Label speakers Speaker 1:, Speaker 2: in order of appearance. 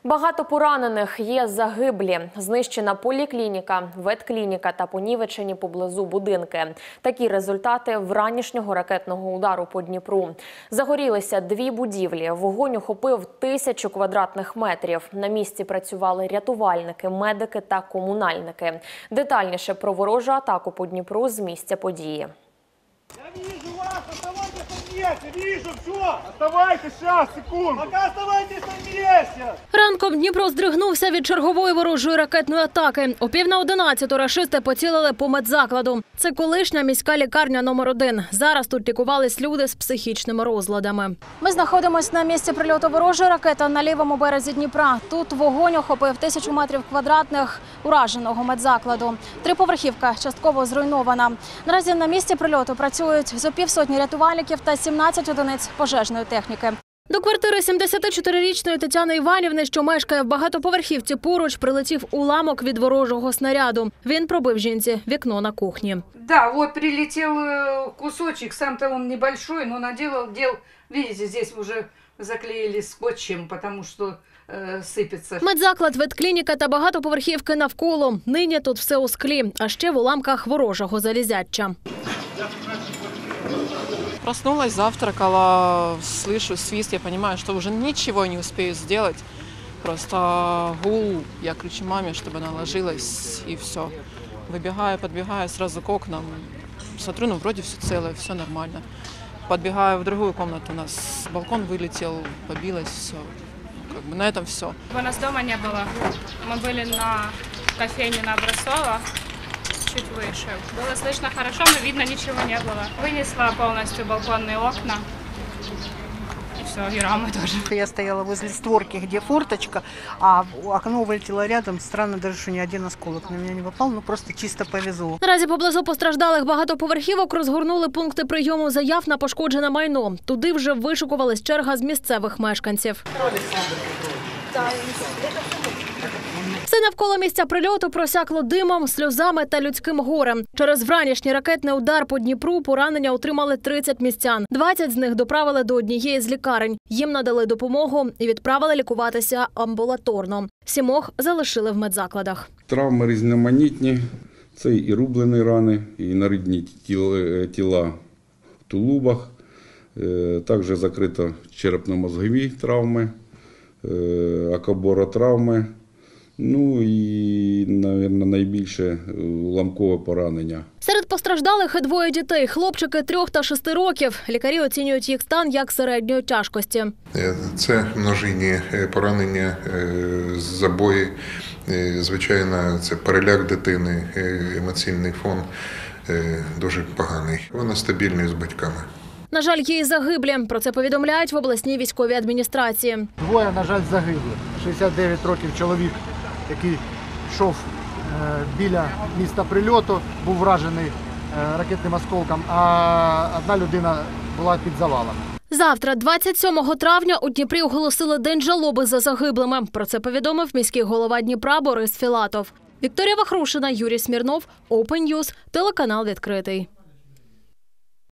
Speaker 1: Багато поранених, є загиблі. Знищена поліклініка, ветклініка та понівечені поблизу будинки. Такі результати вранішнього ракетного удару по Дніпру. Загорілися 2 будівлі. Вогонь охопив 1000 квадратних метрів. На місці працювали рятувальники, медики та комунальники. Детальніше про ворожу атаку по Дніпру з місця події.
Speaker 2: Я вижу вас, оставайтесь на месте, вижу, все, оставайтесь, сейчас, секунду, пока оставайтесь на месте.
Speaker 3: Ранком Дніпро здригнувся від чергової ворожої ракетної атаки. О 10:50 рашисти поцілили по медзакладу. Це колишня міська лікарня номер 1. Зараз тут лікувались люди з психічними розладами. Ми знаходимося на місці прильоту ворожої ракети на лівому березі Дніпра. Тут вогонь охопив 1000 метрів квадратних ураженого медзакладу. 3-поверхівка частково зруйнована. Наразі на місці прильоту працюють зо півсотні рятувальників та 17 одиниць пожежної техніки. До квартири 74-річної Тетяни Іванівни, що мешкає в багатоповерхівці поруч, прилетів уламок від ворожого снаряду. Він пробив жінці вікно на кухні.
Speaker 4: Да, вот прилетел кусочек, сам-то он небольшой, но наделал дел. Видите, здесь уже заклеили скотчем, потому что сипеться.
Speaker 3: Медзаклад, ветклініка та багатоповерхівки навколо. Нині тут все у склі, а ще в уламках ворожого залізяча.
Speaker 5: Проснулась, завтракала, слышу свист, я понимаю, что уже ничего не успею сделать. Просто гул, я кричу маме, чтобы она ложилась, и все. Выбегаю, подбегаю сразу к окнам, смотрю, ну вроде все целое, все нормально. Подбегаю в другую комнату, у нас балкон вылетел, побилось, все. Как бы на этом все.
Speaker 6: У нас дома не было. Мы были на кофейне на Образцово, чуть выше. Было слышно хорошо, но видно ничего не было. Вынесла полностью балконные окна. И все, и рамы тоже.
Speaker 7: Я стояла возле створки, где форточка, а окно вылетело рядом. Странно даже, что ни один осколок на меня не попал, ну просто чисто повезло.
Speaker 3: Наразі поблизу постраждалих багатоповерхівок розгорнули пункти прийому заяв на пошкоджене майно. Туди вже вишикувалась черга з місцевих мешканців. Все навколо місця прильоту просякло димом, сльозами та людським горем. Через вранішній ракетний удар по Дніпру поранення отримали 30 містян. 20 з них доправили до однієї з лікарень. Їм надали допомогу і відправили лікуватися амбулаторно. 7 залишили в медзакладах.
Speaker 8: Травми різноманітні. Це і рублені рани, і нарідні тіла в тулубах. Також закрито черепно-мозгові травми, акоборотравми. Ну і, мабуть, найбільше уламкове поранення.
Speaker 3: Серед постраждалих і 2 дітей – хлопчики 3 та 6 років. Лікарі оцінюють їх стан як середньої тяжкості.
Speaker 9: Це множинні поранення, забої. Звичайно, це переляк дитини, емоційний фон дуже поганий. Вона стабільна з батьками.
Speaker 3: На жаль, є і загиблі. Про це повідомляють в обласній військовій адміністрації.
Speaker 2: 2, на жаль, загибли. 69 років чоловік, який йшов біля міста прильоту, був вражений ракетним осколком, а 1 людина була під завалом.
Speaker 3: Завтра, 27 травня, у Дніпрі оголосили День жалоби за загиблими. Про це повідомив міський голова Дніпра Борис Філатов. Вікторія Вахрушина, Юрій Смірнов, Open News, телеканал «Відкритий».